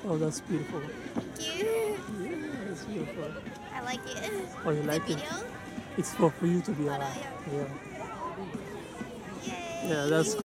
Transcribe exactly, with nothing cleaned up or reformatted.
Oh, that's beautiful. Thank you. Yeah, it's beautiful. I like it. Oh, you The like it? video? It's for, for you to be Oh, no, alive. yeah. Yeah. Yeah, Yay! that's